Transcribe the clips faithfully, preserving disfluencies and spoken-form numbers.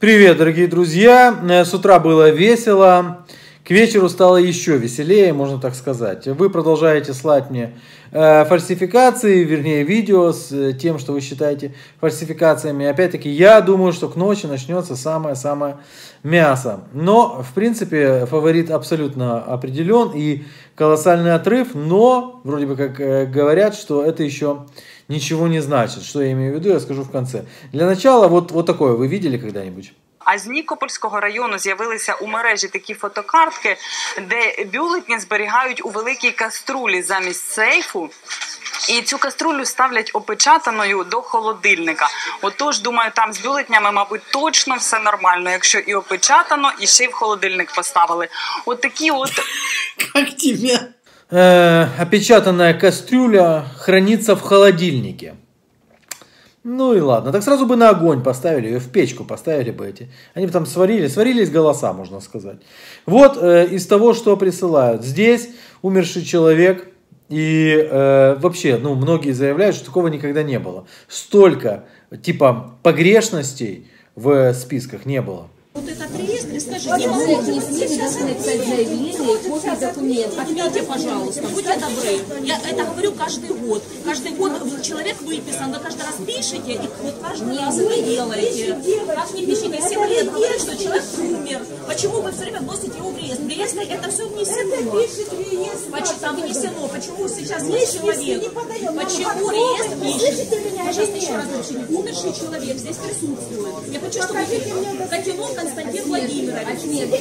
Привет, дорогие друзья! С утра было весело, к вечеру стало еще веселее, можно так сказать. Вы продолжаете слать мне э, фальсификации, вернее видео с тем, что вы считаете фальсификациями. Опять-таки, я думаю, что к ночи начнется самое-самое мясо. Но, в принципе, фаворит абсолютно определен и колоссальный отрыв, но, вроде бы как э, говорят, что это еще ничего не значит. Что я имею в виду, я скажу в конце. Для начала, вот, вот такое вы видели когда-нибудь? А з Нікопольського району з'явилися у мережі такі фотокартки, де бюлетні зберігають у великій каструлі замість сейфу. І цю каструлю ставлять опечатаною до холодильника. Отож, думаю, там з бюлетнями, мабуть, точно все нормально, якщо і опечатано, і ще й в холодильник поставили. От такі от... Как тебе? Э, опечатанная кастрюля хранится в холодильнике. Ну и ладно. Так сразу бы на огонь поставили, ее в печку поставили бы эти. Они бы там сварили, сварились голоса, можно сказать. Вот э, из того, что присылают. Здесь умерший человек. И э, вообще, ну, многие заявляют, что такого никогда не было. Столько, типа, погрешностей в списках не было. Вот этот реестр, скажите, не могу сейчас написать заявление, копии документов. Отметьте, пожалуйста, будьте добры. Я это говорю каждый год. Каждый год человек выписан, вы каждый раз пишете, и вот каждый раз вы делаете. Как не пишите, семь лет говорят, что человек умер. Почему вы все время вносите его в реестр? В реестре это все внесено. Почему там внесено? Почему сейчас есть человек? Почему реестр пишет? Пожалуйста, еще раз напишите. Умерший человек здесь присутствует. Я хочу, чтобы Котелов Константин Владимирович.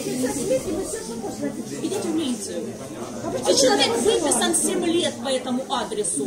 Идите в милицию. А человек выписан семь лет по этому адресу.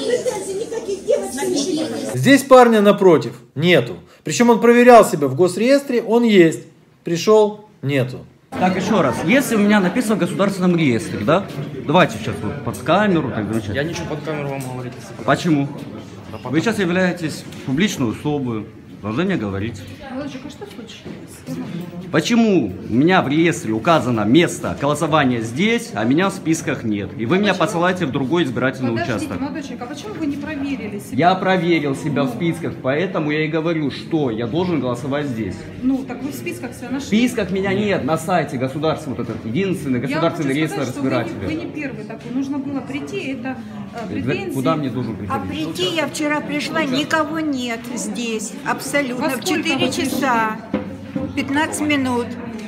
Здесь парня напротив нету. Причем он проверял себя в госреестре, он есть. Пришел, нету. Так, еще раз. Если у меня написано в государственном реестре, да? Давайте сейчас вот под камеру. Так, начать. Я ничего под камеру вам говорить не собираюсь. Почему? Да Вы сейчас являетесь публичной особой. Должны мне говорить. Молодчик, а что случилось? Почему у меня в реестре указано место голосования здесь, а меня в списках нет? И вы а меня почему? посылаете в другой избирательный Подождите, участок. молодой человек, а почему вы не проверили себя? Я проверил себя в списках, поэтому я и говорю, что я должен голосовать здесь. Ну, так вы в списках себя нашли. В списках меня нет на сайте государства, вот этот единственный государственный реестр избирателей. Вы не, вы не первый такой. Нужно было прийти, это э, претензии. Куда мне должен А приходить? прийти я вчера пришла, никого нет здесь, абсолютно. В четыре часа, пятнадцать минут.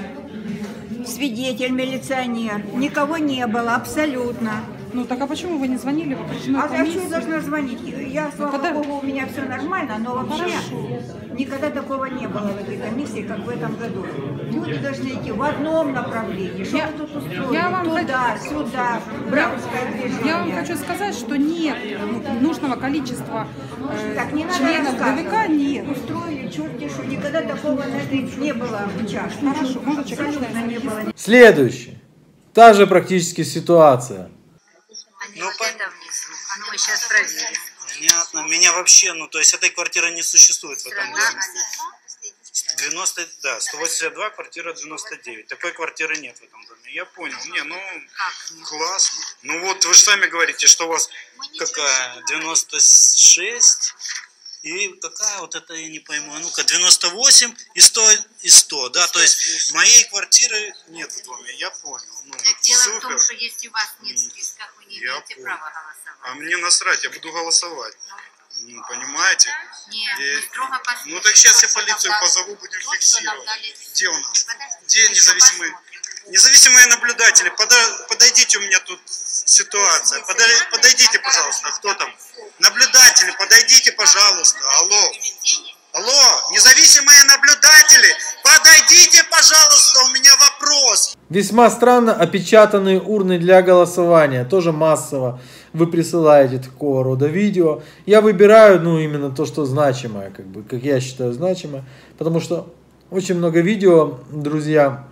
Свидетель, милиционер. Никого не было, абсолютно. Ну, так а почему вы не звонили в окружную А комиссию? зачем должна звонить? Я, слава Пода... богу, у меня все нормально, но вообще Хорошо. никогда такого не было в этой комиссии, как в этом году. Люди должны идти в одном направлении. Что Я... вы тут устроили? Я вам Туда, хочу... сюда, браунское движение. Я вам хочу сказать, что нет нужного количества э, Так, не надо членов ГВК, нет. Устроили черти что, никогда такого на этой не было участка. Хорошо, молодой человек, Абсолютно не было. Следующий. Та же практически ситуация. Ну, понятно. А ну мы сейчас проверим. Понятно. Меня вообще, ну, то есть этой квартиры не существует в этом доме. девяносто, да, сто восемьдесят два, квартира девяносто девять. Такой квартиры нет в этом доме. Я понял. Не, ну, классно. Ну вот, вы же сами говорите, что у вас какая, девяносто шесть и какая вот это, я не пойму. А ну-ка, девяносто восемь и сто, и сто, да, то есть моей квартиры нет в доме, я понял. Ну, так дело супер. в том, что если у вас нет в списках, вы не Я имеете понял. права голосовать. А мне насрать, я буду голосовать. Ну, понимаете? Нет, И... мы строго по Ну так сейчас я то, что полицию нам дали- позову, будем то, что фиксировать. нам дали. Где у нас? Подождите, Где мы еще независимые? посмотрим. Независимые наблюдатели, пода- подойдите, у меня тут ситуация. Пода- подойдите, пожалуйста, кто там? Наблюдатели, подойдите, пожалуйста. Алло. Алло, независимые наблюдатели, подойдите, пожалуйста, у меня вопрос. Весьма странно опечатанные урны для голосования. Тоже массово вы присылаете такого рода видео. Я выбираю, ну, именно то, что значимое, как бы, как я считаю значимое. Потому что очень много видео, друзья,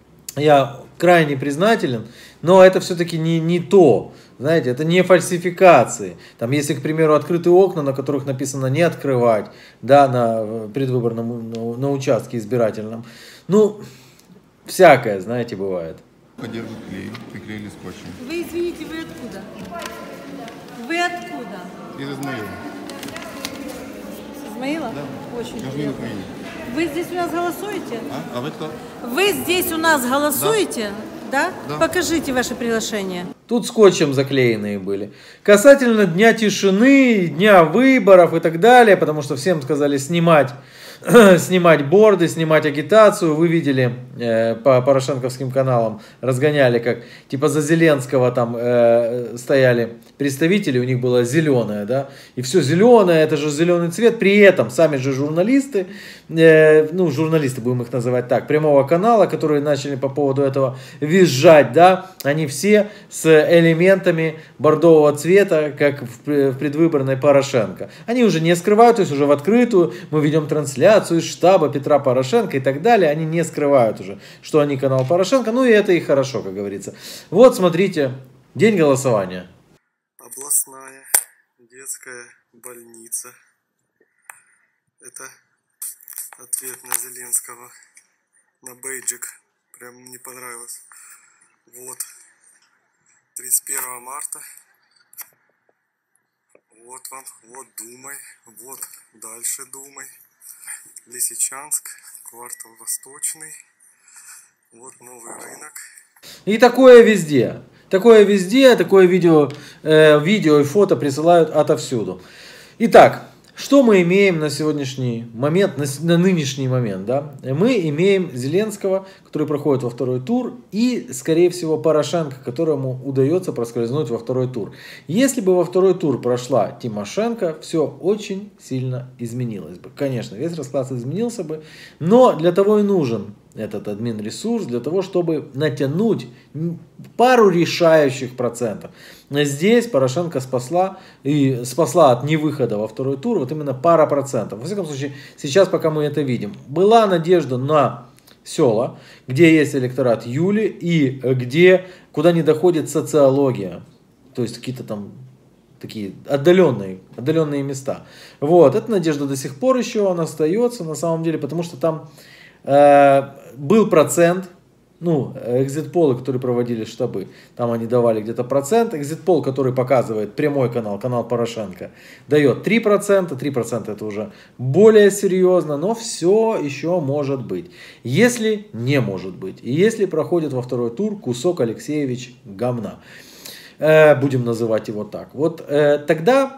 я крайне признателен, но это все-таки не, не то. Знаете, это не фальсификации. Там, если, к примеру, открытые окна, на которых написано не открывать, да, на предвыборном, на, на участке избирательном. Ну, всякое, знаете, бывает. Подержат клей, приклеили скотчем. Вы извините, вы откуда? Вы откуда? Из Измаила. С Измаила? Да. Очень Я живу в приятно. Украине. Вы здесь у нас голосуете? А, а вы кто? Вы здесь у нас голосуете? Да? Да. Покажите ваше приглашение. Тут скотчем заклеенные были. Касательно Дня тишины, Дня выборов и так далее, потому что всем сказали снимать, снимать борды, снимать агитацию. Вы видели э, по порошенковским каналам, разгоняли, как типа за Зеленского там э, стояли представители, у них было зеленое, да, и все зеленое, это же зеленый цвет. При этом сами же журналисты, э, ну журналисты будем их называть так, прямого канала, которые начали по поводу этого визжать, да, они все с элементами бордового цвета, как в, в предвыборной Порошенко. Они уже не скрывают, то есть уже в открытую мы ведем трансляцию из штаба Петра Порошенко и так далее. Они не скрывают уже, что они канал Порошенко. Ну и это и хорошо, как говорится. Вот смотрите, день голосования. Областная детская больница. Это ответ на Зеленского. На бейджик. Прям не понравилось. Вот. тридцать первого марта. Вот вам. Вот Думай. Вот дальше Думай. Лисичанск. Квартал Восточный. Вот новый рынок. И такое везде. Такое везде, такое видео, э, видео и фото присылают отовсюду. Итак, что мы имеем на сегодняшний момент, на, на нынешний момент, да? Мы имеем Зеленского, который проходит во второй тур, и, скорее всего, Порошенко, которому удается проскользнуть во второй тур. Если бы во второй тур прошла Тимошенко, все очень сильно изменилось бы. Конечно, весь расклад изменился бы, но для того и нужен этот админ-ресурс, для того, чтобы натянуть пару решающих процентов. Здесь Порошенко спасла, и спасла от невыхода во второй тур вот именно пара процентов. Во всяком случае, сейчас пока мы это видим. Была надежда на села, где есть электорат Юли и где, куда не доходит социология. То есть какие-то там такие отдаленные, отдаленные места. Вот, эта надежда до сих пор еще она остается на самом деле, потому что там э, был процент, ну, экзит-полы, которые проводили штабы, там они давали где-то процент. Экзит-пол, который показывает прямой канал, канал Порошенко, дает три процента. три процента это уже более серьезно, но все еще может быть. Если не может быть, и если проходит во второй тур кусок Алексеевич говна, э, будем называть его так, вот э, тогда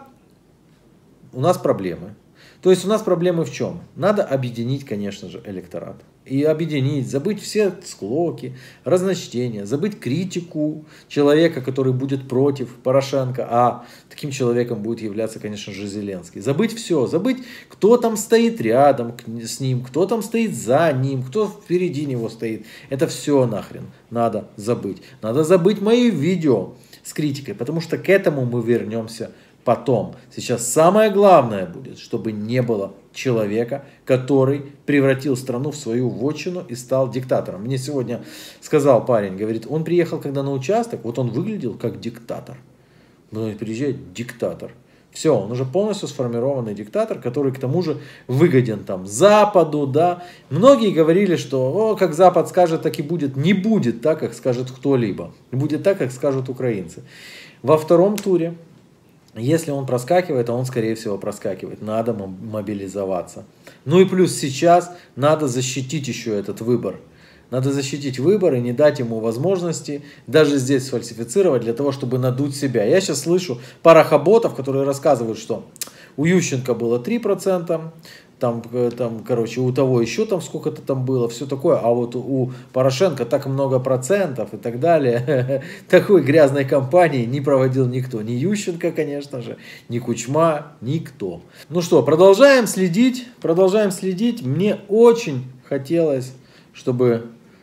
у нас проблемы. То есть у нас проблемы в чем? Надо объединить, конечно же, электорат. И объединить, забыть все склоки, разночтения, забыть критику человека, который будет против Порошенко, а таким человеком будет являться, конечно же, Зеленский. Забыть все, забыть, кто там стоит рядом с ним, кто там стоит за ним, кто впереди него стоит. Это все нахрен надо забыть. Надо забыть мои видео с критикой, потому что к этому мы вернемся потом. Сейчас самое главное будет, чтобы не было человека, который превратил страну в свою вотчину и стал диктатором. Мне сегодня сказал парень, говорит, он приехал когда на участок, вот он выглядел как диктатор. Но приезжает диктатор. Все, он уже полностью сформированный диктатор, который к тому же выгоден там Западу, да. Многие говорили, что о, как Запад скажет, так и будет. Не будет так, как скажет кто-либо. Будет так, как скажут украинцы. Во втором туре, если он проскакивает, а он, скорее всего, проскакивает, надо мобилизоваться. Ну и плюс сейчас надо защитить еще этот выбор. Надо защитить выбор и не дать ему возможности даже здесь сфальсифицировать для того, чтобы надуть себя. Я сейчас слышу парохоботов, которые рассказывают, что у Ющенко было три процента, там, там, короче, у того еще там сколько-то там было, все такое, а вот у Порошенко так много процентов и так далее. Такой грязной кампании не проводил никто. Ни Ющенко, конечно же, ни Кучма, никто. Ну что, продолжаем следить, продолжаем следить. Мне очень хотелось, чтобы,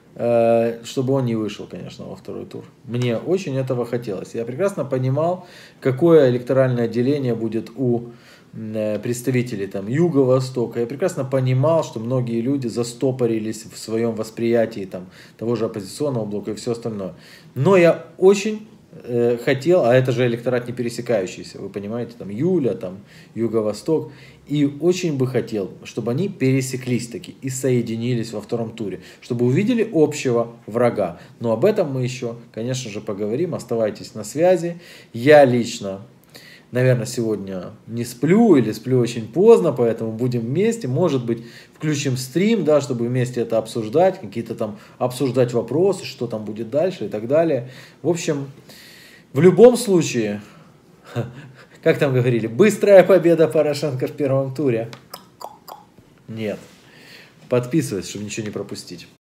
э, чтобы он не вышел, конечно, во второй тур. Мне очень этого хотелось. Я прекрасно понимал, какое электоральное деление будет у представителей там Юго-Востока. Я прекрасно понимал, что многие люди застопорились в своем восприятии там, того же оппозиционного блока и все остальное. Но я очень э, хотел, а это же электорат не пересекающийся, вы понимаете, там Юля, там Юго-Восток, и очень бы хотел, чтобы они пересеклись таки и соединились во втором туре, чтобы увидели общего врага. Но об этом мы еще, конечно же, поговорим. Оставайтесь на связи. Я лично наверное, сегодня не сплю или сплю очень поздно, поэтому будем вместе. Может быть, включим стрим, да, чтобы вместе это обсуждать, какие-то там обсуждать вопросы, что там будет дальше и так далее. В общем, в любом случае, как там говорили, быстрая победа Порошенко в первом туре. Нет. Подписывайтесь, чтобы ничего не пропустить.